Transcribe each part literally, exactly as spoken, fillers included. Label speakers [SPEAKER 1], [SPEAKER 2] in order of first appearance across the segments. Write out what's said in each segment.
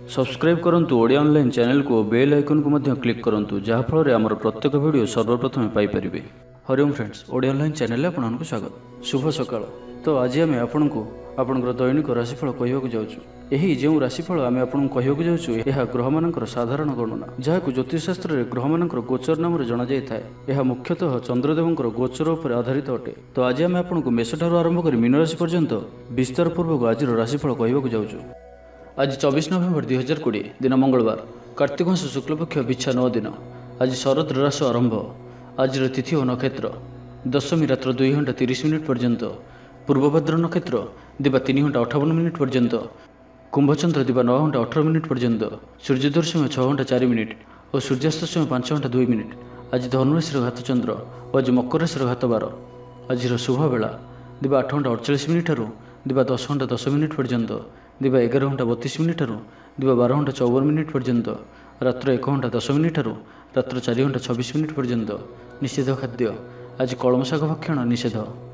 [SPEAKER 1] Subscribe करंतु Odia online channel को bell icon को मध्य क्लिक करंतु जहाँ फल आमर प्रत्येक वीडियो सर्वप्रथम पाइपर। हरिओम फ्रेंड्स, ओडिया ऑनलाइन चैनल में आपको स्वागत। शुभ सकाळ। तो आज आम आपण को आपणकर दैनिक राशिफल कहवाक जाऊँ। यही जो राशिफल आम आपको कहवाक जाऊँ यह ग्रह मानकर साधारण गणना जहाँ ज्योतिषशास्त्र में ग्रह मानकर गोचर नाम जना जाए। यह मुख्यतः चंद्रदेवंकर गोचर उपर आधारित अटे। तो आज आम आपको मेष ठार आरंभ कर मीन राशि पर्यंत विस्तार पूर्वक आज राशिफल कहवाक जाऊँ। आज चौबीस नवेम्बर दुई हजार कोड़े दिन मंगलवार, कार्तिक मास शुक्लपक्ष बिछा नौ दिन। आज शरद रास आरंभ। आज तिथि और नक्षत्र दशमी रात्र दुई घंटा तीस मिनिट पर्यंत, पूर्वभद्र नक्षत्र दिवा तीन घंटा अठावन मिनिट पर्यंत, कुंभचंद्र दिवा नौ घंटा अठारह मिनिट पर्यंत, सूर्योदय समय छः घंटा चार मिनिट और सूर्यास्त समय पांच घंटा दुई मिनिट। आज धनुराशि घात चंद्र और आज मकर राशि घात बार। आज शुभ बेला दिवा आठ घंटा अड़चाश मिनिट दिवा दस घंटा दस मिनिट पर्यंत, दिवा एगार घंटा बतीस मिनिट दिवा बारह घंटा चौवन मिनिट पर्यंत, रात्र एक घंटा दस मिनिट रात्र चार घंटा छब्बीस मिनिट पर्यंत। निषेध खाद्य आज कलम शाग भक्षण निषेध।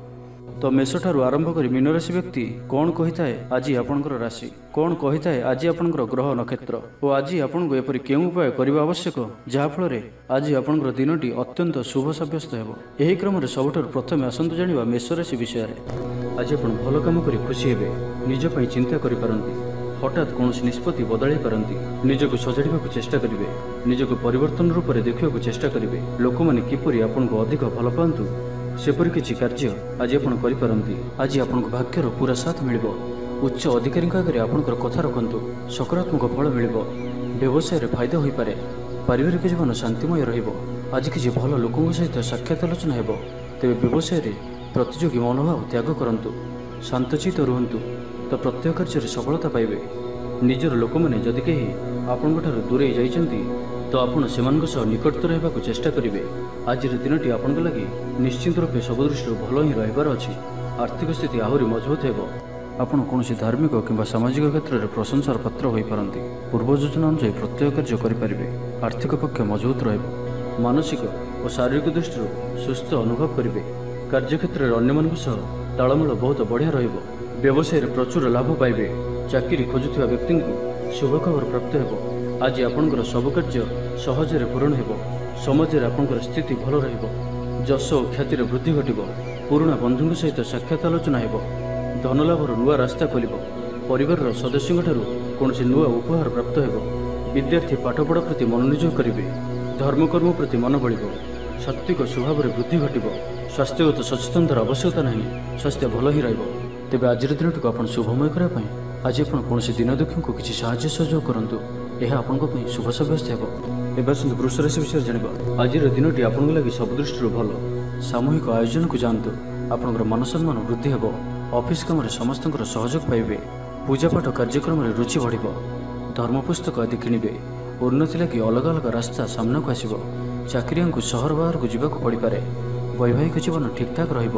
[SPEAKER 1] तो मेष ठार आरंभ कर मीन राशि व्यक्ति कौन कही थाए आज आपणकर राशि कौन कही थाए आज आपणकर ग्रह नक्षत्र और आज आपको एपरि केउं उपाय करबा आवश्यक जहाँ फल आज आपणकर दिनटी अत्यंत शुभ सब्यस्त हेबो। एही क्रम रे सबठारु प्रथमे आसंतु जानिबा मेष राशि विषय रे। आज आपण भल काम करी खुशी हेबे, निज पई चिंता करि पारंती, हठात कौन निष्पत्ति बदलाई पारंती, निजको सजाड़िबाकु चेष्टा करिवे, निजको परिवर्तन रूप में देखिबाकु चेष्टा करिवे। लोक माने किपरि आपनको अधिक भल पांतु सेपरि किछि कार्य आज आपण करि पारंती। आज आपनको भाग्यर पूरा साथ मिलिबो। उच्च अधिकारी आगे आपणकर कथा रखंतु, सकारात्मक फल मिलिबो। व्यवसाय रे फायदा होई पारे, पारिवारिक जीवन शांतिमय रहिबो। आज किछि भल लोकଙ୍କ सहित साक्षात आलोचना हेबो। तेबे व्यवसाय रे प्रतियोगी मनोभाव त्याग करंतु, शांतचित रुहंतु तो प्रत्येक कार्य सफलता पाइबे। निजर लोक मैंने जदि कहीं आपंठार दूरे जाइछंती तो आपण सेमानक सह निकटतर हेबाकु चेष्टा करिवे। आज दिनटी आपनक लागि निश्चित रूपे सब दृष्टि भल ही रहिबार अछि। आर्थिक स्थिति आहरी मजबूत हेबो। आपण कौनसी धार्मिक किंबा सामाजिक क्षेत्र में प्रशंसार पात्र होई पारंती। पूर्व योजना अनुसार प्रत्येक कार्य करिपारिबे। आर्थिक पक्ष मजबूत रहिबो। मानसिक और शारीरिक दृष्टि सुस्थ अनुभव करिवे। कार्यक्षेत्र में अन्य सह तालमेल बहुत बढ़िया रहिबो। व्यवसाय रे प्रचुर लाभ पाइबे। चाकरी खोजुथिबा व्यक्ति को शुभ खबर प्राप्त हेबो। आज आपणकर सब कार्य सहजरे पूरण हेबो। समाज रे आपणकर स्थिति भल रहिबो। जश और ख्याति वृद्धि घटिबो। पुराणा बंधु सहित साक्षात आलोचना हेबो। धनलाभर नुआ रास्ता खोलिबो। परिवार सदस्यों ठारू कौनसी नुआ उपहार प्राप्त हेबो। विद्यार्थी पाठपढ़ा प्रति मनोनियोग करिवे। धर्मकर्म प्रति मन बढ़िबो। सात्विक स्वभाव रे वृद्धि घटिबो। स्वास्थ्यगत सचेतनतार आवश्यकता नहीं, स्वास्थ्य भल ही रहिबो। तेबे आज दिनटी को आपण शुभमय करा पई आज आपण कौनसी दिन दुखी को किसी साहाय्य सहयोग करंतु, यह आपनको पई शुभ सब्यस्त हेबो। एबा सुंदर वृष राशि विषय जानिबा। आज दिनटी आपन लागि सब दृष्टि भल। सामूहिक आयोजन को जानतु, आपनकर मान सम्मान वृद्धि हेबो। ऑफिस काम रे समस्तंकर सहयोग पाइबे। पूजापाठ कार्यक्रम रे रुचि बढ़िबो। धर्म पुस्तक आदि किनिबे। उन्नति लागि अलग अलग रास्ता सामना को आसीबो। चाकरियां को शहर बाहर को जीवा को पड़ी पारे। वैवाहिक जीवन ठीक ठाक रहिबो।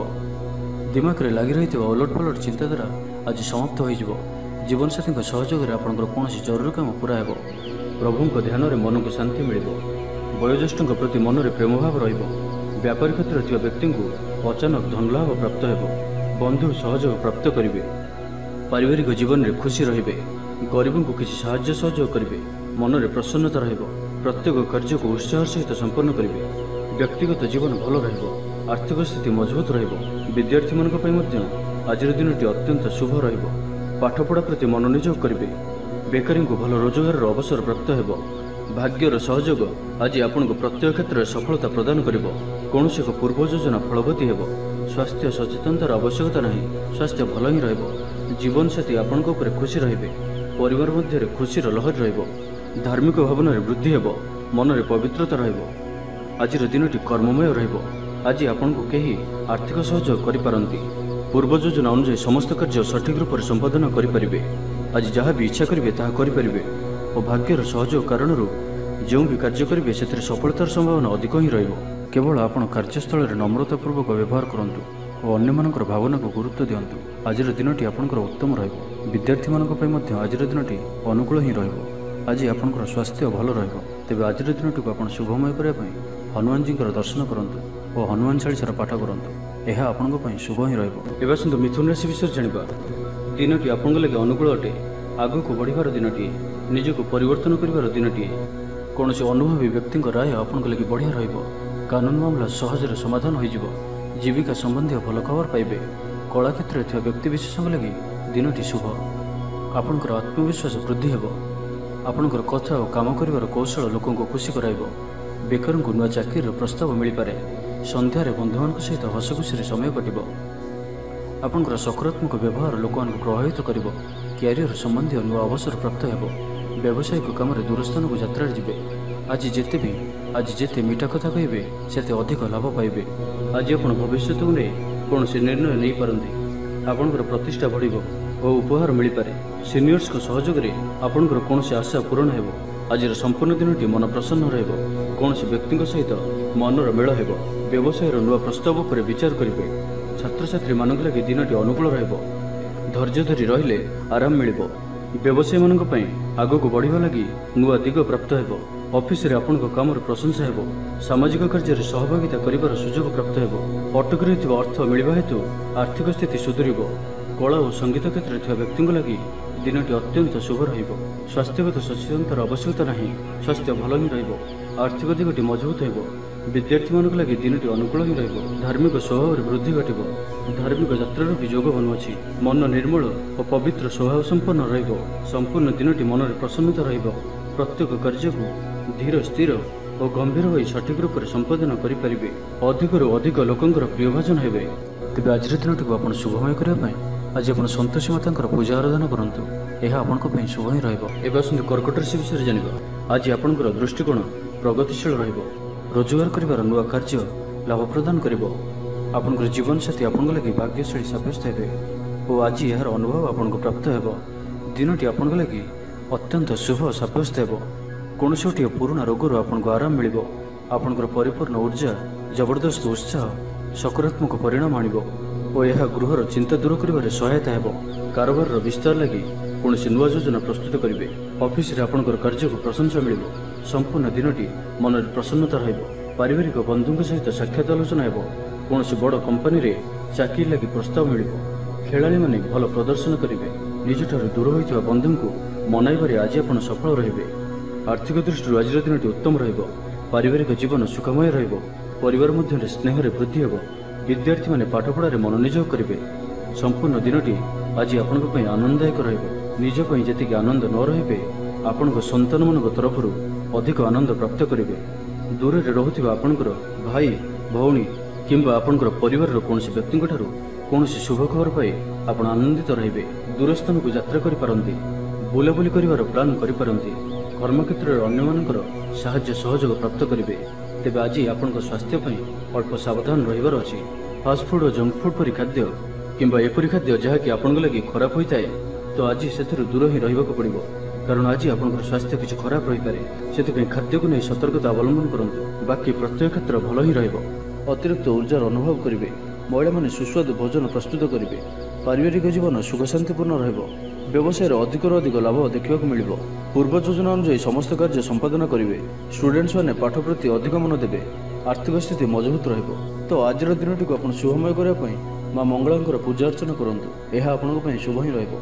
[SPEAKER 1] दिमाग रे लागि रहितबा उलट पलट चिंताधारा आज समाप्त हो जिवो। जीवन साथी सहयोग में आपंकर कौन जरूरी काम पूरा हेबो। प्रभु को ध्यान में मन को शांति मिलिबो। वयोज्येष्ठ प्रति मन में प्रेम भाव रहिबो। व्यापारी क्षेत्र में व्यक्ति को अचानक धनलाभ प्राप्त हेबो। बंधु सहयोग प्राप्त करिवे। पारिवारिक जीवन में खुशी रहिबे। गरीब को किसी साहाय्य सहयोग करिवे। मन में प्रसन्नता रहिबो। प्रत्येक कार्य को उत्साह सहित संपन्न करिवे। व्यक्तिगत जीवन भल रहिबो। आर्थिक स्थिति मजबूत रहिबो। विद्यार्थी मानक पई मध्य आज दिनटी अत्यंत शुभ रहिबो। पाठपढ़ा प्रति मनोनियोग करिवे। बेकारी को भल रोजगार अवसर प्राप्त हेबो। भाग्यर सहयोग आज आपको प्रत्येक क्षेत्र में सफलता प्रदान करिबो। कौन एक पूर्व योजना फलवती हेबो। स्वास्थ्य सचेतनतार आवश्यकता नहीं, स्वास्थ्य भल ही रहिबो। जीवन साथी आपनको ऊपर खुशी रहिबे। परिवार मध्य खुशीर लहर रहिबो। धार्मिक भावना वृद्धि हेबो। मन में पवित्रता रहिबो। आज दिनटी कर्ममय रहिबो। आज आपको कहीं आर्थिक सहयोग करि पारंती। पूर्व योजना अनुसार समस्त कार्य सठिक रूप से संपादन करें। आज जहाँ भी इच्छा करेंगे ताहा करें और भाग्यर सहयोग कारण जो भी कार्य करेंगे से सफलतार संभावना अधिक ही रहिबो। केवल आपण कार्यस्थल में नम्रतापूर्वक व्यवहार करंतु और अन्य मानकर भावना को गुरुत्व दियंतु। आज दिनटी आपंकर उत्तम रहिबो। विद्यार्थी मानक पई मध्य आज दिनटी अनुकूल ही रहिबो। आज आपंकर स्वास्थ्य भल रहिबो। तेबे आज दिनटी को आपण शुभमय करिया पई हनुमान जी दर्शन करंतु और हनुमान चालीसार पाठ करंतु। यह आपंक पई शुभ ही रहिबो। एबा सुंदर मिथुन राशि विषय जानिबा। दिनटी आपंक लगे अनुकूल अटे। आगु को बढ़िबार दिनटी। ନିଜକୁ ପରିବର୍ତ୍ତନ କରିବାର ଦିନଟିଏ। କୌଣସି ଅନୁଭବୀ ବ୍ୟକ୍ତିଙ୍କ ରାୟ ଆପଣଙ୍କ ଲାଗି ବଢ଼ିଆ ରହିବ। କାନୁନ ମାମଲା ସହଜରେ ସମାଧାନ ହୋଇଯିବ। ଜୀବିକା ସମ୍ବନ୍ଧୀୟ ଭଲ ଖବର ପାଇବେ। କଳା କ୍ଷେତ୍ରରେ ଥିବା ବ୍ୟକ୍ତିବିଶେଷଙ୍କ ଲାଗି ଦିନଟି ଶୁଭ। ଆପଣଙ୍କର ଆତ୍ମବିଶ୍ୱାସ ବୃଦ୍ଧି ହେବ। ଆପଣଙ୍କର କଥା ଓ କାମ କରିବାର କୌଶଳ ଲୋକଙ୍କୁ ଖୁସି କରାଇବ। ବେକାରଙ୍କୁ ନୂଆ ଚାକିରିର ପ୍ରସ୍ତାବ ମିଳିପାରେ। ସନ୍ଧ୍ୟାରେ ବନ୍ଧୁମାନଙ୍କ ସହିତ ହସଖୁସିରେ ସମୟ କଟିବ। ଆପଣଙ୍କର ସକାରାତ୍ମକ ବ୍ୟବହାର ଲୋକମାନଙ୍କୁ ପ୍ରଭାବିତ କରିବ। କ୍ୟାରିୟର ସମ୍ବନ୍ଧୀୟ ନୂଆ ଅବସର ପ୍ରାପ୍ତ ହେବ। ବ୍ୟବସାୟିକ କାମରେ ଦୂରସ୍ଥାନକୁ ଯାତ୍ରାରେ ଯିବେ। ଆଜି ଯେତେ ବି ଆଜି ଯେତେ ମିଠା କଥା କହିବେ ସେତେ ଅଧିକ ଲାଭ ପାଇବେ। ଆଜି ଆପଣ ଭବିଷ୍ୟତକୁ ନେଇ କୌଣସି ନିର୍ଣ୍ଣୟ ନେଇପାରନ୍ତି। ଆପଣଙ୍କର ପ୍ରତିଷ୍ଠା ବଢ଼ିବ ଓ ଉପହାର ମିଳିପାରେ। ସିନିୟର୍ସଙ୍କ ସହଯୋଗରେ ଆପଣଙ୍କର କୌଣସି ଆଶା ପୂରଣ ହେବ। ଆଜିର ସମ୍ପୂର୍ଣ୍ଣ ଦିନଟି ମନ ପ୍ରସନ୍ନ ରହିବ। କୌଣସି ବ୍ୟକ୍ତିଙ୍କ ସହିତ ମନର ମେଳ ହେବ। ବ୍ୟବସାୟର ନୂଆ ପ୍ରସ୍ତାବ ଉପରେ ବିଚାର କରିବେ। ଛାତ୍ରଛାତ୍ରୀମାନଙ୍କ ଲାଗି ଦିନଟି ଅନୁକୂଳ ରହିବ। ଧୈର୍ଯ୍ୟ ଧରି ରହିଲେ ଆରାମ ମିଳିବ। ବ୍ୟବସାୟୀମାନଙ୍କ ପାଇଁ ଆଗକୁ ବଢ଼ିବା ଲାଗି ନୂଆ ଦିଗ ପ୍ରାପ୍ତ ହେବ। ଅଫିସରେ ଆପଣଙ୍କ କାମର ପ୍ରଶଂସା ହେବ। ସାମାଜିକ କାର୍ଯ୍ୟରେ ସହଭାଗିତା କରିବାର ସୁଯୋଗ ପ୍ରାପ୍ତ ହେବ। ଅଟକି ରହିଥିବା ଅର୍ଥ ମିଳିବା ହେତୁ ଆର୍ଥିକ ସ୍ଥିତି ସୁଧୁରିବ। କଳା ଓ ସଙ୍ଗୀତ କ୍ଷେତ୍ରରେ ଥିବା ବ୍ୟକ୍ତିଙ୍କ ଲାଗି ଦିନଟି ଅତ୍ୟନ୍ତ ଶୁଭ ରହିବ। ସ୍ୱାସ୍ଥ୍ୟଗତ ସଚେତନତାର ଆବଶ୍ୟକତା ନାହିଁ। ସ୍ୱାସ୍ଥ୍ୟ ଭଲ ହିଁ ରହିବ। ଆର୍ଥିକ ଦିଗଟି ମଜବୁତ ହେବ। ବିଦ୍ୟାର୍ଥୀମାନଙ୍କ ଲାଗି ଦିନଟି ଅନୁକୂଳ ହିଁ ରହିବ। ଧାର୍ମିକ ସ୍ୱଭାବରେ ବୃଦ୍ଧି ଘଟିବ। ଧାର୍ମିକ ଯାତ୍ରାର ବି ଯୋଗ ବନୁଅଛି। ମନ ନିର୍ମଳ ଓ ପବିତ୍ର ସ୍ୱଭାବ ସମ୍ପନ୍ନ ରହିବ। ସମ୍ପୂର୍ଣ୍ଣ ଦିନଟି ମନରେ ପ୍ରସନ୍ନତା ରହିବ। ପ୍ରତ୍ୟେକ କାର୍ଯ୍ୟକୁ ଧୀର ସ୍ଥିର ଓ ଗମ୍ଭୀର ହୋଇ ସଠିକ ରୂପରେ ସମ୍ପାଦନ କରିପାରିବେ। ଅଧିକରୁ ଅଧିକ ଲୋକଙ୍କର ପ୍ରିୟଭାଜନ ହେବେ। ତେବେ ଆଜିର ଦିନଟିକୁ ଆପଣ ଶୁଭମୟ କରିବା ପାଇଁ ଆଜି ଆପଣ ସନ୍ତୋଷୀ ମାତାଙ୍କର ପୂଜା ଆରାଧନା କରନ୍ତୁ। ଏହା ଆପଣଙ୍କ ପାଇଁ ଶୁଭ ହିଁ ରହିବ। ଏବେ ଆସନ୍ତୁ କର୍କଟ ରାଶି ବିଷୟରେ ଜାଣିବା। ଆଜି ଆପଣଙ୍କର ଦୃଷ୍ଟିକୋଣ ପ୍ରଗତିଶୀଳ ରହିବ। ରୋଜଗାର କରିବାର ନୂଆ କାର୍ଯ୍ୟ ଲାଭ ପ୍ରଦାନ କରିବ। ଆପଣଙ୍କର ଜୀବନସାଥୀ ଆପଣଙ୍କ ଲାଗି ଭାଗ୍ୟଶାଳୀ ସାବ୍ୟସ୍ତ ହେବେ ଓ ଆଜି ଏହାର ଅନୁଭବ ଆପଣଙ୍କୁ ପ୍ରାପ୍ତ ହେବ। ଦିନଟି ଆପଣଙ୍କ ଲାଗି ଅତ୍ୟନ୍ତ ଶୁଭ ସାବ୍ୟସ୍ତ ହେବ। କୌଣସି ଗୋଟିଏ ପୁରୁଣା ରୋଗରୁ ଆପଣଙ୍କୁ ଆରାମ ମିଳିବ। ଆପଣଙ୍କର ପରିପୂର୍ଣ୍ଣ ଉର୍ଜା ଜବରଦସ୍ତ ଉତ୍ସାହ ସକାରାତ୍ମକ ପରିଣାମ ଆଣିବ ଓ ଏହା ଗୃହର ଚିନ୍ତା ଦୂର କରିବାରେ ସହାୟତା ହେବ। କାରବାରର ବିସ୍ତାର ଲାଗି କୌଣସି ନୂଆ ଯୋଜନା ପ୍ରସ୍ତୁତ କରିବେ। ଅଫିସରେ ଆପଣଙ୍କର କାର୍ଯ୍ୟକୁ ପ୍ରଶଂସା ମିଳିବ। ସମ୍ପୂର୍ଣ୍ଣ ଦିନଟି ମନରେ ପ୍ରସନ୍ନତା ରହିବ। ପାରିବାରିକ ବନ୍ଧୁଙ୍କ ସହିତ ସାକ୍ଷାତ ଆଲୋଚନା ହେବ। କୌଣସି ବଡ଼ କମ୍ପାନୀରେ ଚାକିରି ଲାଗି ପ୍ରସ୍ତାବ ମିଳିବ। ଖେଳାଳିମାନେ ଭଲ ପ୍ରଦର୍ଶନ କରିବେ। ନିଜଠାରୁ ଦୂର ହୋଇଥିବା ବନ୍ଧୁଙ୍କୁ ମନାଇବାରେ ଆଜି ଆପଣ ସଫଳ ରହିବେ। ଆର୍ଥିକ ଦୃଷ୍ଟିରୁ ଆଜିର ଦିନଟି ଉତ୍ତମ ରହିବ। ପାରିବାରିକ ଜୀବନ ସୁଖମୟ ରହିବ। ପରିବାର ମଧ୍ୟରେ ସ୍ନେହରେ ବୃଦ୍ଧି ହେବ। ବିଦ୍ୟାର୍ଥୀମାନେ ପାଠପଢ଼ାରେ ମନୋନିଯୋଗ କରିବେ। ସମ୍ପୂର୍ଣ୍ଣ ଦିନଟି ଆଜି ଆପଣଙ୍କ ପାଇଁ ଆନନ୍ଦଦାୟକ ରହିବ। ନିଜ ପାଇଁ ଯେତିକି ଆନନ୍ଦ ନ ରହିବେ ଆପଣଙ୍କ ସନ୍ତାନମାନଙ୍କ ତରଫରୁ ଅଧିକ ଆନନ୍ଦ ପ୍ରାପ୍ତ କରିବେ। ଦୂରରେ ରହୁଥିବା ଆପଣଙ୍କର ଭାଇ ଭଉଣୀ କିମ୍ବା ଆପଣଙ୍କର ପରିବାରର କୌଣସି ବ୍ୟକ୍ତିଙ୍କଠାରୁ କୌଣସି ଶୁଭ ଖବର ପାଇ ଆପଣ ଆନନ୍ଦିତ ରହିବେ। ଦୂରସ୍ଥାନକୁ ଯାତ୍ରା କରିପାରନ୍ତି। ବୁଲାବୁଲି କରିବାର ପ୍ଲାନ୍ କରିପାରନ୍ତି। କର୍ମକ୍ଷେତ୍ରରେ ଅନ୍ୟମାନଙ୍କର ସାହାଯ୍ୟ ସହଯୋଗ ପ୍ରାପ୍ତ କରିବେ। ତେବେ ଆଜି ଆପଣଙ୍କ ସ୍ୱାସ୍ଥ୍ୟ ପାଇଁ ଅଳ୍ପ ସାବଧାନ ରହିବାର ଅଛି। ଫାଷ୍ଟଫୁଡ୍ ଓ ଜଙ୍କ ଫୁଡ୍ ପରି ଖାଦ୍ୟ କିମ୍ବା ଏପରି ଖାଦ୍ୟ ଯାହାକି ଆପଣଙ୍କ ଲାଗି ଖରାପ ହୋଇଥାଏ ତ ଆଜି ସେଥିରୁ ଦୂର ହିଁ ରହିବାକୁ ପଡ଼ିବ। କାରଣ ଆଜି ଆପଣଙ୍କର ସ୍ୱାସ୍ଥ୍ୟ କିଛି ଖରାପ ରହିପାରେ। ସେଥିପାଇଁ ଖାଦ୍ୟକୁ ନେଇ ସତର୍କତା ଅବଲମ୍ବନ କରନ୍ତୁ। ବାକି ପ୍ରତ୍ୟେକ କ୍ଷେତ୍ର ଭଲ ହିଁ ରହିବ। ଅତିରିକ୍ତ ଉର୍ଜାର ଅନୁଭବ କରିବେ। ମହିଳାମାନେ ସୁସ୍ୱାଦୁ ଭୋଜନ ପ୍ରସ୍ତୁତ କରିବେ। ପାରିବାରିକ ଜୀବନ ସୁଖଶାନ୍ତିପୂର୍ଣ୍ଣ ରହିବ। ବ୍ୟବସାୟରେ ଅଧିକରୁ ଅଧିକ ଲାଭ ଦେଖିବାକୁ ମିଳିବ। ପୂର୍ବ ଯୋଜନା ଅନୁଯାୟୀ ସମସ୍ତ କାର୍ଯ୍ୟ ସମ୍ପାଦନ କରିବେ। ଷ୍ଟୁଡେଣ୍ଟସମାନେ ପାଠ ପ୍ରତି ଅଧିକ ମନ ଦେବେ। ଆର୍ଥିକ ସ୍ଥିତି ମଜବୁତ ରହିବ। ତ ଆଜିର ଦିନଟିକୁ ଆପଣ ଶୁଭମୟ କରିବା ପାଇଁ ମା ମଙ୍ଗଳାଙ୍କର ପୂଜା ଅର୍ଚ୍ଚନା କରନ୍ତୁ। ଏହା ଆପଣଙ୍କ ପାଇଁ ଶୁଭ ହିଁ ରହିବ।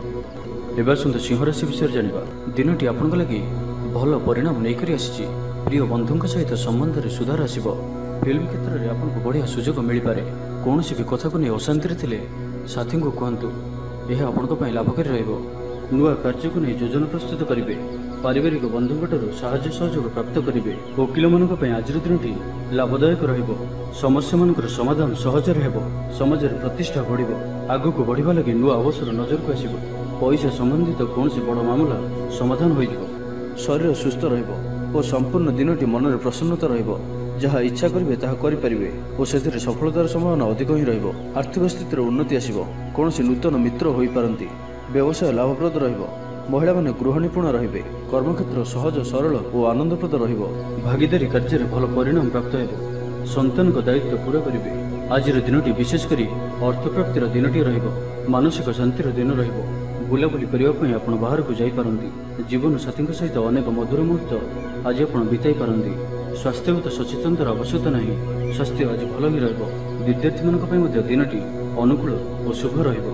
[SPEAKER 1] ଏବେ ଆସନ୍ତୁ ସିଂହ ରାଶି ବିଷୟରେ ଜାଣିବା। ଦିନଟି ଆପଣଙ୍କ ଲାଗି ଭଲ ପରିଣାମ ନେଇକରି ଆସିଛି। ପ୍ରିୟ ବନ୍ଧୁଙ୍କ ସହିତ ସମ୍ବନ୍ଧରେ ସୁଧାର ଆସିବ। ଫିଲ୍ମ କ୍ଷେତ୍ରରେ ଆପଣଙ୍କୁ ବଢ଼ିଆ ସୁଯୋଗ ମିଳିପାରେ। କୌଣସି ବି କଥାକୁ ନେଇ ଅଶାନ୍ତିରେ ଥିଲେ ସାଥୀଙ୍କୁ କୁହନ୍ତୁ। ଏହା ଆପଣଙ୍କ ପାଇଁ ଲାଭକାରୀ ରହିବ। ନୂଆ କାର୍ଯ୍ୟକୁ ନେଇ ଯୋଜନା ପ୍ରସ୍ତୁତ କରିବେ। ପାରିବାରିକ ବନ୍ଧୁଙ୍କଠାରୁ ସାହାଯ୍ୟ ସହଯୋଗ ପ୍ରାପ୍ତ କରିବେ। ଓକିଲମାନଙ୍କ ପାଇଁ ଆଜିର ଦିନଟି ଲାଭଦାୟକ ରହିବ। ସମସ୍ୟାମାନଙ୍କର ସମାଧାନ ସହଜରେ ହେବ। ସମାଜରେ ପ୍ରତିଷ୍ଠା ବଢ଼ିବ। ଆଗକୁ ବଢ଼ିବା ଲାଗି ନୂଆ ଅବସର ନଜରକୁ ଆସିବ। ପଇସା ସମ୍ବନ୍ଧିତ କୌଣସି ବଡ଼ ମାମଲା ସମାଧାନ ହୋଇଯିବ। ଶରୀର ସୁସ୍ଥ ରହିବ ଓ ସମ୍ପୂର୍ଣ୍ଣ ଦିନଟି ମନରେ ପ୍ରସନ୍ନତା ରହିବ। ଯାହା ଇଚ୍ଛା କରିବେ ତାହା କରିପାରିବେ ଓ ସେଥିରେ ସଫଳତାର ସମ୍ଭାବନା ଅଧିକ ହିଁ ରହିବ। ଆର୍ଥିକ ସ୍ଥିତିର ଉନ୍ନତି ଆସିବ। କୌଣସି ନୂତନ ମିତ୍ର ହୋଇପାରନ୍ତି। ବ୍ୟବସାୟ ଲାଭପ୍ରଦ ରହିବ। ମହିଳାମାନେ ଗୃହ ନିପୁଣ ରହିବେ। କର୍ମକ୍ଷେତ୍ର ସହଜ ସରଳ ଓ ଆନନ୍ଦପ୍ରଦ ରହିବ। ଭାଗିଦାରୀ କାର୍ଯ୍ୟରେ ଭଲ ପରିଣାମ ପ୍ରାପ୍ତ ହେବ। ସନ୍ତାନଙ୍କ ଦାୟିତ୍ୱ ପୁରା କରିବେ। ଆଜିର ଦିନଟି ବିଶେଷ କରି ଅର୍ଥପ୍ରାପ୍ତିର ଦିନଟି ରହିବ। ମାନସିକ ଶାନ୍ତିର ଦିନ ରହିବ। ବୁଲାବୁଲି କରିବା ପାଇଁ ଆପଣ ବାହାରକୁ ଯାଇପାରନ୍ତି। ଜୀବନସାଥୀଙ୍କ ସହିତ ଅନେକ ମଧୁର ମୁହୂର୍ତ୍ତ ଆଜି ଆପଣ ବିତାଇ ପାରନ୍ତି। ସ୍ୱାସ୍ଥ୍ୟଗତ ସଚେତନତାର ଆବଶ୍ୟକତା ନାହିଁ। ସ୍ୱାସ୍ଥ୍ୟ ଆଜି ଭଲ ହିଁ ରହିବ। ବିଦ୍ୟାର୍ଥୀମାନଙ୍କ ପାଇଁ ମଧ୍ୟ ଦିନଟି ଅନୁକୂଳ ଓ ଶୁଭ ରହିବ।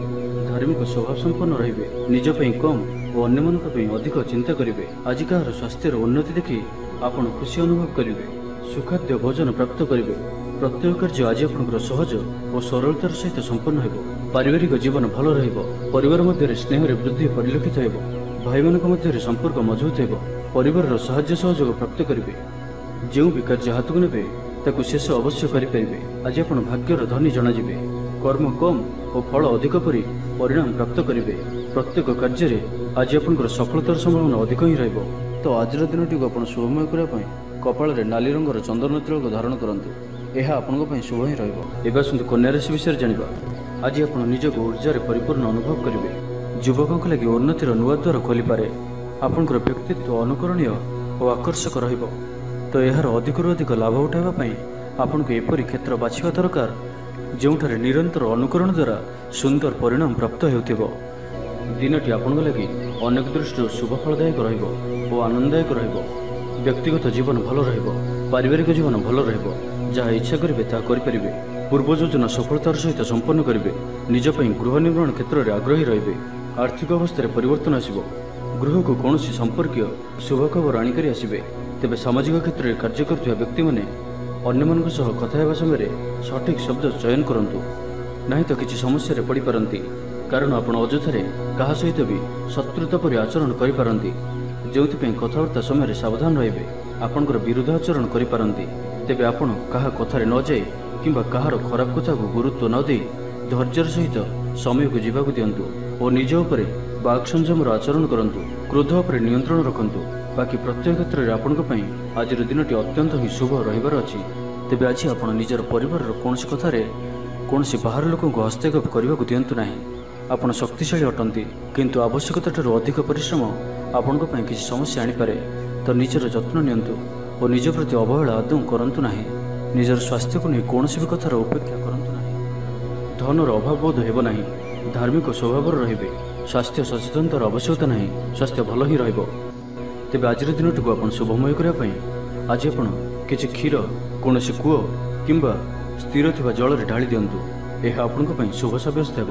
[SPEAKER 1] धार्मिक स्वभाव संपन्न रहिबे, निज पई कम और अन्य मानक पई अधिक चिंता करिवे। आज कहार स्वास्थ्यर उन्नति देखि आपण खुशी अनुभव करिवे, सुखाद्य भोजन प्राप्त करिवे। प्रत्येक कार्य आज आपनकर सहज और सरलतार सहित संपन्न हेबो। पारिवारिक जीवन भल रहिबो, परिवार मध्य स्नेह रे वृद्धि परिलक्षित हेबो, भाई मानक मध्य संपर्क मजबूत हेबो, परिवार साहाय्य सहयोग प्राप्त करिवे। जो भी कार्य हाथ को नेबे ताकू शेष अवश्य करिपारिबे। आज आपण भाग्यर धनी जनाजिबे, कर्म कम और फल अधिक परि परिणाम प्राप्त करिवे। प्रत्येक कार्य रे आज आपनकर सफलतार संभावना अधिक ही रहइबो। तो आजर दिनटी को आपण शुभमय करिया पई कपाल रे नाली रंगर चंदन तिलक धारण करंतु, यह आपनक पई शुभ ही रहइबो। एबा सुंदर कन्या राशि विषय जानिबा। आज आपण निजक ऊर्जा रे परिपूर्ण अनुभव करिवे। युवकों लगी उन्नतिर नुआ द्वार खोली पारे। आपनकर व्यक्तित्व अनुकरणीय और आकर्षक रहिबो। तो यार अधिक अधिक लाभ उठाइबा पई आपनको एपरि क्षेत्र बाछिबा दरकार जोठारे निरंतर अनुकरण द्वारा सुंदर परिणाम प्राप्त हेउथिबो। दिनटी आपनक लगी अनेक दृष्टि शुभ फलदायक रहिबो और आनंददायक रहिबो। व्यक्तिगत जीवन भल रहिबो, पारिवारिक जीवन भल रहिबो। जहाँ इच्छा करिवे ता करि परिबे। पूर्व योजना सफलतार सहित संपन्न करिवे। निज पई गृह निर्माण क्षेत्र में आग्रही रहिबे। आर्थिक अवस्था परिवर्तन आसिबो। गृह को कौनसी संपर्कीय शुभ खबर आनिकरी आसिबे। तेबे सामाजिक क्षेत्र में कार्य करथिबा व्यक्ति माने अन्य मानक सह कथा हेबा समय सठिक शब्द चयन करंतु, नहीं तो किसी समस्या रे पड़ी पारंती। कारण आपण अजथारे कहा सहित भी शत्रुता परि आचरण करि पारंती। जोथिपई कथावार्ता समय सावधान रहिबे। आपनकर विरुद्ध आचरण करि पारंती। तेबे आपण कहा कथारे न जाई किंबा कहार खराब कथा को गुरुत्व न दे धैर्यर सहित समय को जीवाक दियंतु और निज उपरे बाक संयमर आचरण करंतु। क्रोध उपरे नियंत्रण रखंतु। बाकी प्रत्येक क्षेत्र में आपनक पई आज दिनटी अत्यंत ही शुभ रहिबार अछि। तेबे आज आपण निजर परिवार कोनसी कथारे कोनसी बाहर लोकन को हस्तक्षेप करबा को दियंतु नाही। आपण शक्तिशाली अटंती, किंतु आवश्यकता ठारू अधिक परिश्रम आपनक पई किसी समस्या आनी पारे। तो निजर जत्न नियंतु और निज प्रति अवहेला आदौ करंतु नाही। निजर स्वास्थ्य को नहीं कोनसी भी कथार उपेक्षा करंतु नाही। धनर अभाव बोध हेबो नाही। धार्मिक स्वभाव रहिबे। स्वास्थ्य सचेतनतार आवश्यकता नहीं। स्वास्थ्य भल ही रहिबो। तेबे आज दिनटी को आपण शुभमय करिया पई आज आपण किछि क्षीर कोनसी कूओ किंबा स्थिर थिबा जल रे ढाली दियंतु। यह आपनक पई शुभ साब्यस्त हेबो।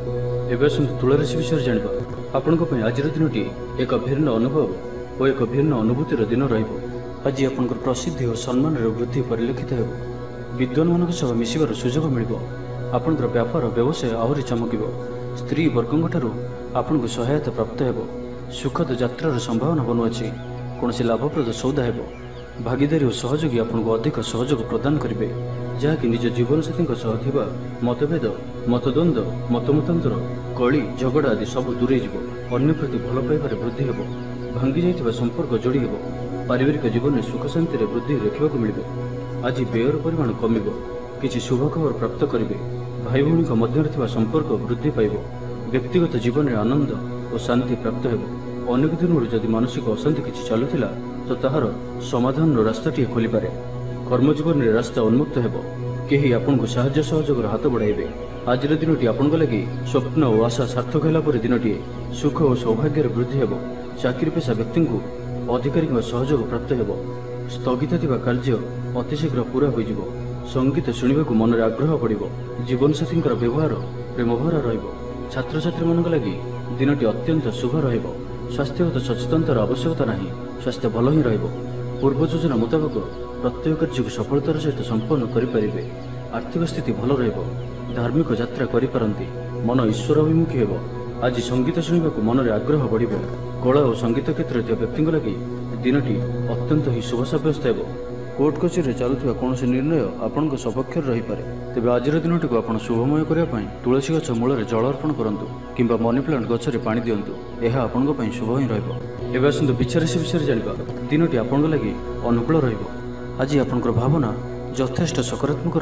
[SPEAKER 1] एबे सुंदर तुला राशि विषय जानिबा। आपनक पई आज दिनटी एक भिन्न अनुभव और एक भिन्न अनुभूतिर दिन रहिबो। आज आपनकर प्रसिद्धि और सम्मान रे वृद्धि परिलक्षित हेबो। विद्वान मानक सह मिसिबार सुयोग मिलिबो। आपनकर व्यापार व्यवसाय आहुरी चमकिबो। स्त्री वर्गों ठारू आपनको सहायता प्राप्त हेबो। सुखद यात्रार संभावना बनुअछि। कौनसी लाभप्रद सौदा हेबो। भागीदारी और सहयोगी आपको अधिक सहयोग प्रदान करेंगे, जहाँकि निज जीवनसाथी थिबा मतभेद मतद्वंद मतमतांतर कली झगड़ा आदि सब दूरे जीव। अन्य प्रति भल पाइबार वृद्धि हेबो। भांगी जाइथिबा संपर्क जोड़ी हेबो। पारिवारिक जीवन में सुख शांति वृद्धि देखा मिलिबो। आज व्ययर परिमाण कमिबो। किछि शुभ खबर प्राप्त करेंगे। भाई भौणी मध्य थिबा संपर्क वृद्धि पाइबो। व्यक्तिगत जीवन में आनंद और शांति प्राप्त हेबो। अनेक दिन जदि मानसिक अशांति किछि चलुथिला तो ताहार समाधान रास्ताटी खोली पारे। कर्मजीवन में रास्ता उन्मुक्त हेबो। केही आपनको साहाय्य सहयोगर हाथ बढ़ाइबे। आज दिनटी आपनको लगी स्वप्न और आशा सार्थक होला पर दिनटी सुख और सौभाग्यर वृद्धि हेबो। चाकरी पेशा व्यक्ति को अधिकारी सहयोग प्राप्त हेबो। स्थगित थिबा कार्य अतिशीघ्र पूरा होइजिबो। संगीत शुणिबा को मन रे आग्रह बढ़िबो। जीवनसाथी व्यवहार प्रेम भरा रहिबो। छात्र छात्री मानक लगी दिनटी अत्यंत शुभ रहिबो। स्वास्थ्यगत सचेतनतार आवश्यकता नहीं। स्वास्थ्य भल ही रहिबो। पूर्व योजना मुताबक प्रत्येक कार्य को सफलतार सहित संपन्न करें। आर्थिक स्थिति भल रहिबो। धार्मिक यात्रा करिपारंती। मन ईश्वर अभिमुखी हेबो। आज संगीत शुणिबा को मन रे आग्रह बढ़िबो। कला और संगीत क्षेत्र में व्यक्ति लगी दिनटी अत्यंत ही शुभ साब्यस्त हेबो। कोर्ट कचेरी चलुवा कौन निर्णय आपण सपक्ष रही पारे। तेज आज दिनटी को आप शुभमय करने तुलसी गछ मूल जल अर्पण करूँ कि मनी प्लांट गचरे पानी दिंतु। यह आपण शुभ ही रहा। आसतु विचाराशी विषय जाना। दिनटी आपण लगी अनुकूल रज आपंकर भावना यथेष्ट सकारात्मक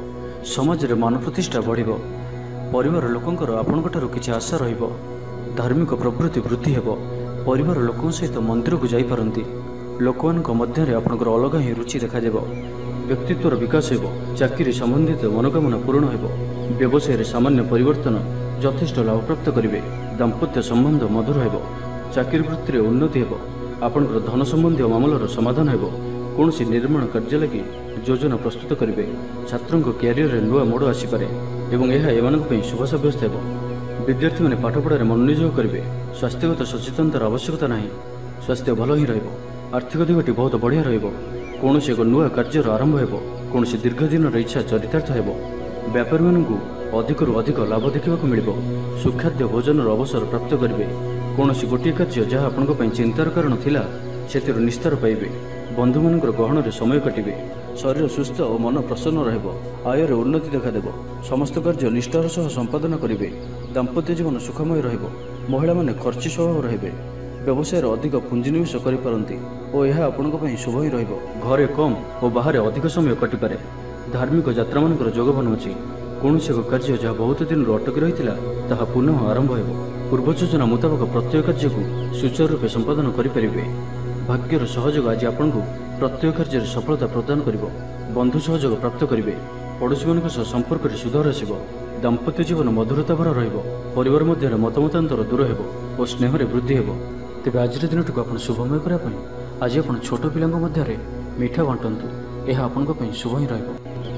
[SPEAKER 1] रमाज में मान प्रतिष्ठा बढ़। परिवार लोकंर आपंकर किसी आशा धार्मिक प्रवृत्ति वृद्धि हेब। परिवार लोकों सहित मंदिर को जापारती। लोकमानक मध्य आपंकर अलग ही रुचि देखा। व्यक्तित्वर विकास हेब। चाकरी संबंधित मनोकामना पूर्ण हेब। व्यवसाय सामान्य परिवर्तन यथेष्ट लाभ प्राप्त करेंगे। दाम्पत्य संबंध मधुर हेब। चाकरी वृत्ति में उन्नति हेब। आपंकर धन संबंधी मामलार समाधान हेब। कौन निर्माण कार्य लगी योजना प्रस्तुत करेंगे। छात्रों क्यारियर नुआ मोड़ आसीपे एवं यह एम शुभ सब्यस्त हेब। विद्यार्थी मैंने पाठपढ़ार मनोनियोग करेंगे। स्वास्थ्यगत सचेतनतार आवश्यकता ना, स्वास्थ्य भल ही रहिबो। आर्थिक दिगटी बहुत बढ़िया रहिबो। कौन एक नुआ कार्यर आरंभ हो, कौन दीर्घ दिन इच्छा चरितार्थ हो। व्यापारी मानू अधिक रु अधिक लाभ देखा मिल। सुखाद्य भोजन अवसर प्राप्त करेंगे। कौन गोटे कार्य जहाँ आपण चिंतार कारण थिला से निस्तार पाइबे। बंधु मान गहन में समय काटे। शरीर सुस्थ और मन प्रसन्न रहिबो। आयर उन्नति देखादेव। समस्त कार्य निष्ठार सह संपादन करेंगे। दाम्पत्य जीवन सुखमय रहिबो। महिला माने खर्ची स्वभाव रहिबे। व्यवसाय अधिक पुंजीनिवेश करिपारंती और यह आपणक शुभ ही रहिबो। घरे कम और बाहर अधिक समय कटिपारे। धार्मिक यात्रा मानकर जोगबन अछि। कौन एक कार्य जहाँ बहुत दिन अटकी रही है पुनः आरंभ हो। पूर्व योजना मुताबक प्रत्येक कार्य को सुचारू रूप संपादन करेंगे। भाग्यर सहयोग आज आपन को प्रत्येक कार्य सफलता प्रदान कर। बंधु सहयोग प्राप्त करेंगे। पड़ोशी मान संपर्क में सुधार आसब। दाम्पत्य जीवन मधुरता भर रहिबो। मध्य मतमतांतर दूर हो और स्नेह वृद्धि हो। तेज आज दिन टी आप शुभमय करने आज आप छोट पिला मध्य मिठा बांटतु। यह आपण शुभ ही रहिबो।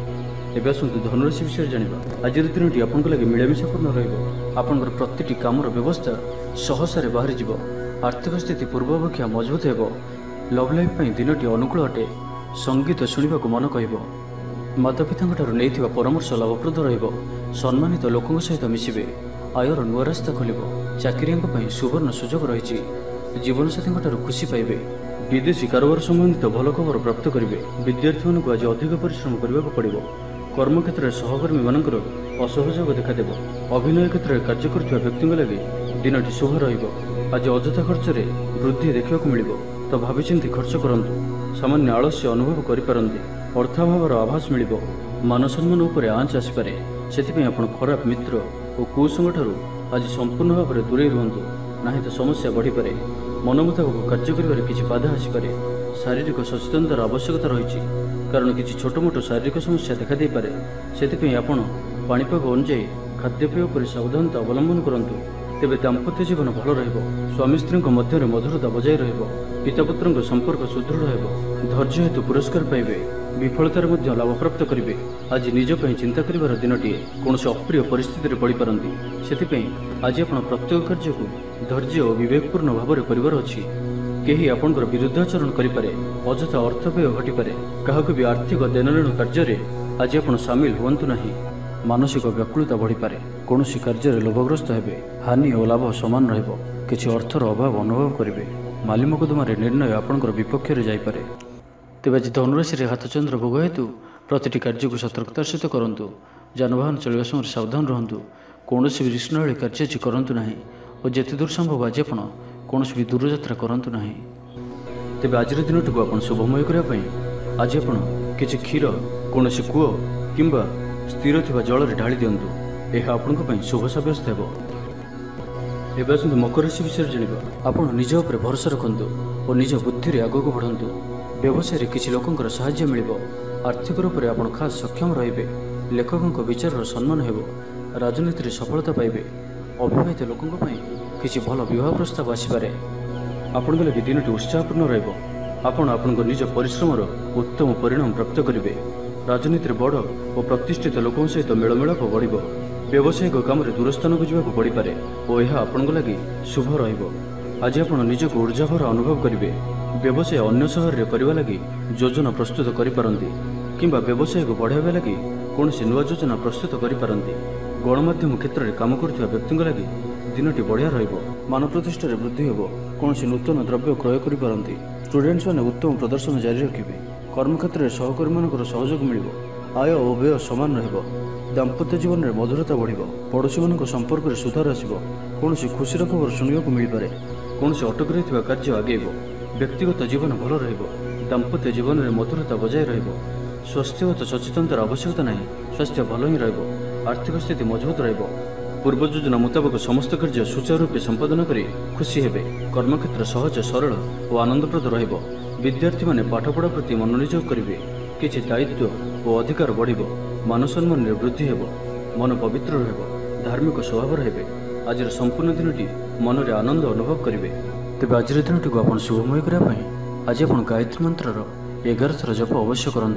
[SPEAKER 1] एबे आसतु धनुराशि विषय जानिबा। आज दिन टी आपन लगे मिलामिशापूर्ण रहिबो। आपनकर प्रतिटी कामर व्यवस्था सहसारे बाहरी जिवो। आर्थिक स्थिति पूर्व अपेक्षा मजबूत हेबो। लव लाइफ पई दिनटी अनुकूल अटे। संगीत शुणिबा को मन कहबो। माता पिता नैथिबा परामर्श लाभप्रद रहिबो। सम्मानित लोकଙ୍କ सहित मिसिबे। आयर नुआ रास्ता खोलिबो। चाकरियांक पई सुवर्ण सुजोग रहिछि। जीवनसाथी खुशी पाइबे। विदेशी कारोबार संबंधित भल खबर प्राप्त करेंगे। विद्यार्थी मानक आज अधिक परिश्रम करने को पड़ो। कर्मक्षेत्र में सहकर्मी मान असहयोग देखादेव। अभिनय क्षेत्र में कार्य कर व्यक्ति लगे दिनटी शुभ रहिबो। आज अଯଥା खर्च में वृद्धि देखा मिल तो भाविचिंती खर्च करूँ। सामान्य आलस्य अनुभव करें। अर्थाभावर आभास मिल। मान सम्मान उपर आंच आसपे। से खराब मित्र और कुसंग ठारू आज संपूर्ण भाव में दूरे रुहतु ना तो समस्या बढ़ी पारे। मन मुताबक कार्य कर किसी बाधा आसपे। शारीरिक सचेतनतार आवश्यकता रही कारण किसी छोट मोट शारीरिक समस्या देखा दे पारे। से आपण पाणीपाग अनुजाई खाद्यपेय पर सावधानता अवलंबन करूँ। तेबे दाम्पत्य जीवन भल रहिबो। स्वामी स्त्री मध्य मधुरता बजाय रहिबो। पितापुत्र संपर्क सुदृढ़ हेबो। धैर्य हेतु पुरस्कार पाइबे। विफलतार मध्य लाभ प्राप्त करेंगे। आज निज पर चिंता कर दिनटीए कौन अप्रिय परिस्थिति पड़ पारती। से आज आप प्रत्येक कार्य को धैर्य और विवेकपूर्ण भाव में कर कहीं आपंकर विरुद्धाचरण करें। अଯଥା अर्थ व्यय घटिपे। क्या भी आर्थिक देनलेन कार्य आज आप सामिल हूँ ना। मानसिक व्याकुलता बढ़ी पारे। कौन कार्य लोभग्रस्त हे। हानि और लाभ सामान रही। अर्थर अभाव अनुभव करेंगे। माली मकदमार निर्णय आपंकर विपक्ष में जापे। तेज आज धनुराशि हाथचंद्र भोग हेतु प्रति कार्य को सतर्कतार सहित करूँ। जानवाहन चलवा समय सावधान रुहतु। कौन भी रिश्नली कार्य करूँ ना और जिते दूर संभव आज आप कौन भी दूर यात्रा करूँ ना। तेज आज दिन टी आप शुभमय करने आज आप किसी क्षीर कौन कूह कि स्थिर थी जल ढाली दिंतु। यह आपण शुभ सब्यस्त हो। एवं आसतु मकर राशि विषय जानिबा। आपण निज उपर भरोसा रखु और निज बुद्धि आग को बढ़ातु। व्यवसाय किसी लोकंकर साहाय्य मिल। आर्थिक रूप से आप खास सक्षम रे। लेखकों विचार सम्मान हो। राजनीति में सफलता पाइबे। अविवाहित लोकों किसी भल विवाह प्रस्ताव आसपे। आपण लगे दिन टी उत्साहपूर्ण रहिबो। आपण आपण निज परिश्रम उत्तम परिणाम प्राप्त करेंगे। राजनीति बड़ और प्रतिष्ठित लोकों सहित मेलमेलप बढ़ो। व्यावसायिक काम में दूरस्थान को जावाक पड़ पारे और यह आपण लगे शुभ रहिबो। आज आप निजक ऊर्जाभर अनुभव करेंगे। व्यवसाय अन्य सहर में करने लगी योजना प्रस्तुत करेंगे कि व्यवसाय को बढ़ावा लगी कौन सी नुआ योजना प्रस्तुत करेंगे। गणमाध्यम क्षेत्र में काम कर व्यक्ति लगे दिनटी बढ़िया रहिबो। मान प्रतिष्ठा वृद्धि हो। कौन नूतन द्रव्य क्रय करेंगे। स्टूडेंट्स मैंने उत्तम प्रदर्शन जारी रखिए। कर्मक्षेत्र में सहकर्मी मान सहयोग मिल। आय और व्यय सामान रहिबो। दाम्पत्य जीवन में मधुरता बढ़िबो। पड़ोशी मान संपर्क में सुधार आसिबो। कौन खुशीर खबर शुणा मिल पारे। कौन अटक रही कार्य आगेब। व्यक्तिगत जीवन भल रहिबो। दाम्पत्य जीवन में मधुरता बजाय रहिबो। स्वास्थ्यगत सचेतनतार आवश्यकता नहीं। स्वास्थ्य भल ही रहिबो। आर्थिक स्थिति मजबूत रहिबो। पूर्व योजना मुताबक समस्त कार्य सुचारू रूप संपादन कर खुशी हेबे। कर्मक्षेत्र सहज सरल और आनंदप्रद रहिबो। विद्यार्थी माने पाठपढ़ा प्रति मनोनियोग करेंगे। किसी दायित्व और अधिकार बढ़िबो। मान सम्मान में वृद्धि हेबो। मन पवित्र रहिबो। धार्मिक स्वभाव हेबे। आज संपूर्ण दिनटी मन में आनंद अनुभव करेंगे। तेज आज दिन टी आप शुभमय करने आज आप गायत्री मंत्र एगार थर जप अवश्य करूँ।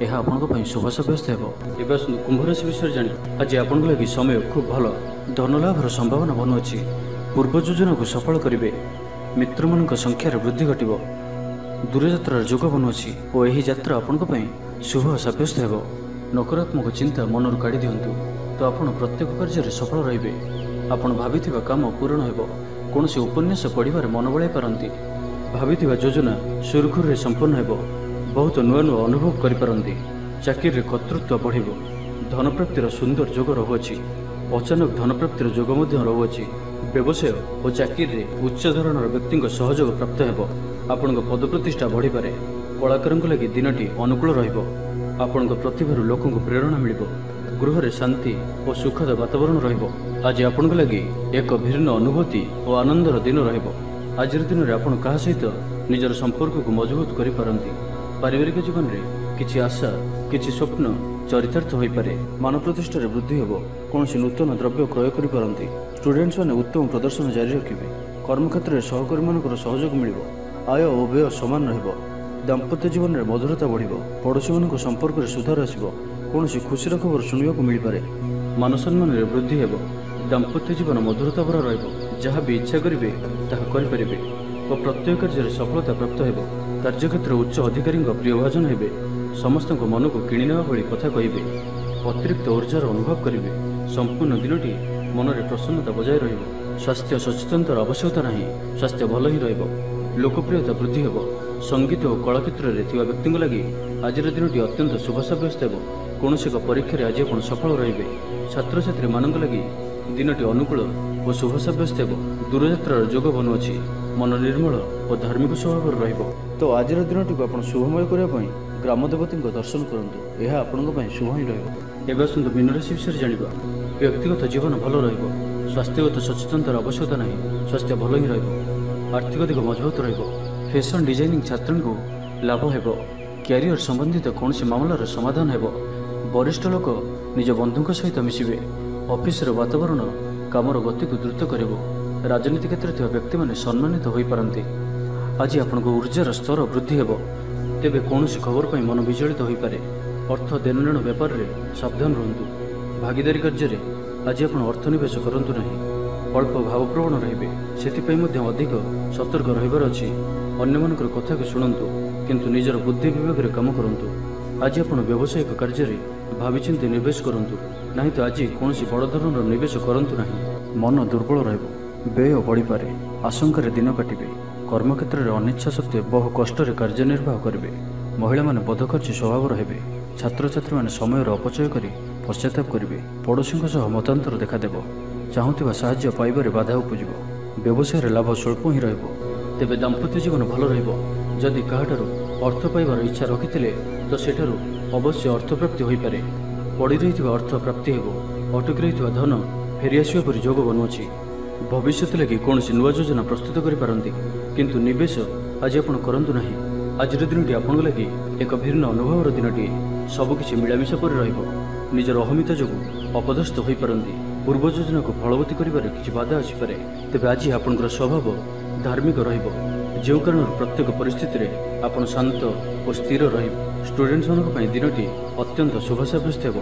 [SPEAKER 1] ଏହା ଆପଣଙ୍କ ପାଇଁ ଶୁଭ ସାବ୍ୟସ୍ତ ହେବ। ଏବେ ଆସନ୍ତୁ କୁମ୍ଭ ରାଶି ବିଷୟରେ ଜାଣିବା। ଆଜି ଆପଣଙ୍କ ଲାଗି ସମୟ ଖୁବ୍ ଭଲ। ଧନଲାଭର ସମ୍ଭାବନା ବନୁଅଛି। ପୂର୍ବ ଯୋଜନାକୁ ସଫଳ କରିବେ। ମିତ୍ରମାନଙ୍କ ସଂଖ୍ୟାରେ ବୃଦ୍ଧି ଘଟିବ। ଦୂରଯାତ୍ରାର ଯୋଗ ବନୁଅଛି ଓ ଏହି ଯାତ୍ରା ଆପଣଙ୍କ ପାଇଁ ଶୁଭ ସାବ୍ୟସ୍ତ ହେବ। ନକାରାତ୍ମକ ଚିନ୍ତା ମନରୁ କାଢ଼ି ଦିଅନ୍ତୁ, ତ ଆପଣ ପ୍ରତ୍ୟେକ କାର୍ଯ୍ୟରେ ସଫଳ ରହିବେ। ଆପଣ ଭାବିଥିବା କାମ ପୂରଣ ହେବ। କୌଣସି ଉପନ୍ୟାସ ପଢ଼ିବାରେ ମନ ବଳାଇ ପାରନ୍ତି। ଭାବିଥିବା ଯୋଜନା ସୁରୁଖୁରୁରେ ସମ୍ପନ୍ନ ହେବ। ବହୁତ ନୂଆ ନୂଆ ଅନୁଭବ କରିପାରନ୍ତି। ଚାକିରିରେ କର୍ତ୍ତୃତ୍ୱ ବଢ଼ିବ। ଧନପ୍ରାପ୍ତିର ସୁନ୍ଦର ଯୋଗ ରହୁଅଛି। ଅଚାନକ ଧନପ୍ରାପ୍ତିର ଯୋଗ ମଧ୍ୟ ରହୁଅଛି। ବ୍ୟବସାୟ ଓ ଚାକିରିରେ ଉଚ୍ଚ ଧରଣର ବ୍ୟକ୍ତିଙ୍କ ସହଯୋଗ ପ୍ରାପ୍ତ ହେବ। ଆପଣଙ୍କ ପଦପ୍ରତିଷ୍ଠା ବଢ଼ିପାରେ। କଳାକାରଙ୍କ ଲାଗି ଦିନଟି ଅନୁକୂଳ ରହିବ। ଆପଣଙ୍କ ପ୍ରତିଭାରୁ ଲୋକଙ୍କୁ ପ୍ରେରଣା ମିଳିବ। ଗୃହରେ ଶାନ୍ତି ଓ ସୁଖଦ ବାତାବରଣ ରହିବ। ଆଜି ଆପଣଙ୍କ ଲାଗି ଏକ ଭିନ୍ନ ଅନୁଭୂତି ଓ ଆନନ୍ଦର ଦିନ ରହିବ। ଆଜିର ଦିନରେ ଆପଣ କାହା ସହିତ ନିଜର ସମ୍ପର୍କକୁ ମଜବୁତ କରିପାରନ୍ତି। ପାରିବାରିକ ଜୀବନରେ କିଛି ଆଶା, କିଛି ସ୍ୱପ୍ନ ଚରିତାର୍ଥ ହୋଇପାରେ। ମାନ ପ୍ରତିଷ୍ଠାରେ ବୃଦ୍ଧି ହେବ। କୌଣସି ନୂତନ ଦ୍ରବ୍ୟ କ୍ରୟ କରିପାରନ୍ତି। ଷ୍ଟୁଡେଣ୍ଟମାନେ ଉତ୍ତମ ପ୍ରଦର୍ଶନ ଜାରି ରଖିବେ। କର୍ମକ୍ଷେତ୍ରରେ ସହକର୍ମୀମାନଙ୍କର ସହଯୋଗ ମିଳିବ। ଆୟ ଓ ବ୍ୟୟ ସମାନ ରହିବ। ଦାମ୍ପତ୍ୟ ଜୀବନରେ ମଧୁରତା ବଢ଼ିବ। ପଡ଼ୋଶୀମାନଙ୍କ ସମ୍ପର୍କରେ ସୁଧାର ଆସିବ। କୌଣସି ଖୁସିର ଖବର ଶୁଣିବାକୁ ମିଳିପାରେ। ମାନ ସମ୍ମାନରେ ବୃଦ୍ଧି ହେବ। ଦାମ୍ପତ୍ୟ ଜୀବନ ମଧୁରତା ଭରା ରହିବ। ଯାହା ବି ଇଚ୍ଛା କରିବେ ତାହା କରିପାରିବେ ଓ ପ୍ରତ୍ୟେକ କାର୍ଯ୍ୟରେ ସଫଳତା ପ୍ରାପ୍ତ ହେବ। କାର୍ଯ୍ୟକ୍ଷେତ୍ରରେ ଉଚ୍ଚ ଅଧିକାରୀଙ୍କ ପ୍ରିୟଭାଜନ ହେବେ। ସମସ୍ତଙ୍କ ମନକୁ କିଣିନେବା ଭଳି କଥା କହିବେ। ଅତିରିକ୍ତ ଉର୍ଜାର ଅନୁଭବ କରିବେ। ସମ୍ପୂର୍ଣ୍ଣ ଦିନଟି ମନରେ ପ୍ରସନ୍ନତା ବଜାୟ ରହିବ। ସ୍ୱାସ୍ଥ୍ୟ ସଚେତନତାର ଆବଶ୍ୟକତା ନାହିଁ। ସ୍ୱାସ୍ଥ୍ୟ ଭଲ ହିଁ ରହିବ। ଲୋକପ୍ରିୟତା ବୃଦ୍ଧି ହେବ। ସଙ୍ଗୀତ ଓ କଳା କ୍ଷେତ୍ରରେ ଥିବା ବ୍ୟକ୍ତିଙ୍କ ଲାଗି ଆଜିର ଦିନଟି ଅତ୍ୟନ୍ତ ଶୁଭ ସାବ୍ୟସ୍ତ ହେବ। କୌଣସି ଏକ ପରୀକ୍ଷାରେ ଆଜି ଆପଣ ସଫଳ ରହିବେ। ଛାତ୍ରଛାତ୍ରୀମାନଙ୍କ ଲାଗି ଦିନଟି ଅନୁକୂଳ ଓ ଶୁଭ ସାବ୍ୟସ୍ତ ହେବ। ଦୂରଯାତ୍ରାର ଯୋଗ ବନୁଅଛି। ମନ ନିର୍ମଳ ଓ ଧାର୍ମିକ ସ୍ୱଭାବର ରହିବ। ତ ଆଜିର ଦିନଟିକୁ ଆପଣ ଶୁଭମୟ କରିବା ପାଇଁ ଗ୍ରାମ ଦେବତୀଙ୍କ ଦର୍ଶନ କରନ୍ତୁ। ଏହା ଆପଣଙ୍କ ପାଇଁ ଶୁଭ ହିଁ ରହିବ। ଏବେ ଆସନ୍ତୁ ମୀନ ରାଶି ବିଷୟରେ ଜାଣିବା। ବ୍ୟକ୍ତିଗତ ଜୀବନ ଭଲ ରହିବ। ସ୍ୱାସ୍ଥ୍ୟଗତ ସଚେତନତାର ଆବଶ୍ୟକତା ନାହିଁ। ସ୍ୱାସ୍ଥ୍ୟ ଭଲ ହିଁ ରହିବ। ଆର୍ଥିକ ଦିଗ ମଜବୁତ ରହିବ। ଫ୍ୟାସନ ଡିଜାଇନିଂ ଛାତ୍ରଙ୍କୁ ଲାଭ ହେବ। କ୍ୟାରିୟର ସମ୍ବନ୍ଧିତ କୌଣସି ମାମଲାର ସମାଧାନ ହେବ। ବରିଷ୍ଠ ଲୋକ ନିଜ ବନ୍ଧୁଙ୍କ ସହିତ ମିଶିବେ। ଅଫିସର ବାତାବରଣ କାମର ଗତିକୁ ଦ୍ରୁତ କରିବ। ରାଜନୀତି କ୍ଷେତ୍ରରେ ଥିବା ବ୍ୟକ୍ତିମାନେ ସମ୍ମାନିତ ହୋଇପାରନ୍ତି। ଆଜି ଆପଣଙ୍କ ଉର୍ଜାର ସ୍ତର ବୃଦ୍ଧି ହେବ। ତେବେ କୌଣସି ଖବର ପାଇଁ ମନ ବିଚଳିତ ହୋଇପାରେ। ଅର୍ଥ ଦେଣନେଣ ବ୍ୟାପାରରେ ସାବଧାନ ରୁହନ୍ତୁ। ଭାଗିଦାରୀ କାର୍ଯ୍ୟରେ ଆଜି ଆପଣ ଅର୍ଥ ନିବେଶ କରନ୍ତୁ ନାହିଁ। ଅଳ୍ପ ଭାବପ୍ରବଣ ରହିବେ। ସେଥିପାଇଁ ମଧ୍ୟ ଅଧିକ ସତର୍କ ରହିବାର ଅଛି। ଅନ୍ୟମାନଙ୍କର କଥାକୁ ଶୁଣନ୍ତୁ, କିନ୍ତୁ ନିଜର ବୁଦ୍ଧି ବିବେକରେ କାମ କରନ୍ତୁ। ଆଜି ଆପଣ ବ୍ୟବସାୟିକ କାର୍ଯ୍ୟରେ ଭାବିଚିନ୍ତି ନିବେଶ କରନ୍ତୁ, ନାହିଁ ତ ଆଜି କୌଣସି ବଡ଼ ଧରଣର ନିବେଶ କରନ୍ତୁ ନାହିଁ। ମନ ଦୁର୍ବଳ ରହିବ। ବ୍ୟୟ ବଢ଼ିପାରେ। ଆଶଙ୍କାରେ ଦିନ କାଟିବେ। କର୍ମକ୍ଷେତ୍ରରେ ଅନିଚ୍ଛା ସତ୍ତ୍ୱେ ବହୁ କଷ୍ଟରେ କାର୍ଯ୍ୟନିର୍ବାହ କରିବେ। ମହିଳାମାନେ ବଧଖର୍ଚ୍ଚୀ ସ୍ୱଭାବର ହେବେ। ଛାତ୍ରଛାତ୍ରୀମାନେ ସମୟର ଅପଚୟ କରି ପଶ୍ଚାତାପ କରିବେ। ପଡ଼ୋଶୀଙ୍କ ସହ ମତାନ୍ତର ଦେଖାଦେବ। ଚାହୁଁଥିବା ସାହାଯ୍ୟ ପାଇବାରେ ବାଧା ଉପୁଜିବ। ବ୍ୟବସାୟରେ ଲାଭ ସ୍ୱଳ୍ପ ହିଁ ରହିବ। ତେବେ ଦାମ୍ପତ୍ୟ ଜୀବନ ଭଲ ରହିବ। ଯଦି କାହାଠାରୁ ଅର୍ଥ ପାଇବାର ଇଚ୍ଛା ରଖିଥିଲେ ତ ସେଠାରୁ ଅବଶ୍ୟ ଅର୍ଥପ୍ରାପ୍ତି ହୋଇପାରେ। ପଡ଼ି ରହିଥିବା ଅର୍ଥ ପ୍ରାପ୍ତି ହେବ। ଅଟକି ରହିଥିବା ଧନ ଫେରିଆସିବା ପରି ଯୋଗ ବନୁଅଛି। ଭବିଷ୍ୟତ ଲାଗି କୌଣସି ନୂଆ ଯୋଜନା ପ୍ରସ୍ତୁତ କରିପାରନ୍ତି, କିନ୍ତୁ ନିବେଶ ଆଜି ଆପଣ କରନ୍ତୁ ନାହିଁ। ଆଜିର ଦିନଟି ଆପଣଙ୍କ ଲାଗି ଏକ ଭିନ୍ନ ଅନୁଭବର ଦିନଟିଏ। ସବୁକିଛି ମିଳାମିଶା ପରି ରହିବ। ନିଜର ଅହମିତା ଯୋଗୁଁ ଅପଦସ୍ଥ ହୋଇପାରନ୍ତି। ପୂର୍ବ ଯୋଜନାକୁ ଫଳବତୀ କରିବାରେ କିଛି ବାଧା ଆସିପାରେ। ତେବେ ଆଜି ଆପଣଙ୍କର ସ୍ୱଭାବ ଧାର୍ମିକ ରହିବ, ଯେଉଁ କାରଣରୁ ପ୍ରତ୍ୟେକ ପରିସ୍ଥିତିରେ ଆପଣ ଶାନ୍ତ ଓ ସ୍ଥିର ରହିବେ। ଷ୍ଟୁଡେଣ୍ଟମାନଙ୍କ ପାଇଁ ଦିନଟି ଅତ୍ୟନ୍ତ ଶୁଭ ସାବ୍ୟସ୍ତ ହେବ।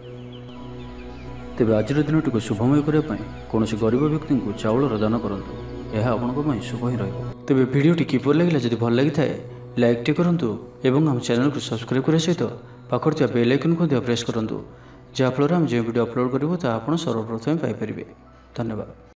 [SPEAKER 1] ତେବେ ଆଜିର ଦିନଟିକୁ ଶୁଭମୟ କରିବା ପାଇଁ କୌଣସି ଗରିବ ବ୍ୟକ୍ତିଙ୍କୁ ଚାଉଳର ଦାନ କରନ୍ତୁ। ଏହା ଆପଣଙ୍କ ପାଇଁ ଶୁଭ ହିଁ ରହିବ। ତେବେ ଭିଡ଼ିଓଟି କିପରି ଲାଗିଲା? ଯଦି ଭଲ ଲାଗିଥାଏ ଲାଇକ୍ଟି କରନ୍ତୁ ଏବଂ ଆମ ଚ୍ୟାନେଲକୁ ସବସ୍କ୍ରାଇବ୍ କରିବା ସହିତ ପାଖରେ ଥିବା ବେଲ୍ ଆଇକନ୍କୁ ମଧ୍ୟ ପ୍ରେସ୍ କରନ୍ତୁ, ଯାହାଫଳରେ ଆମେ ଯେଉଁ ଭିଡ଼ିଓ ଅପଲୋଡ଼ କରିବୁ ତାହା ଆପଣ ସର୍ବପ୍ରଥମେ ପାଇପାରିବେ। ଧନ୍ୟବାଦ।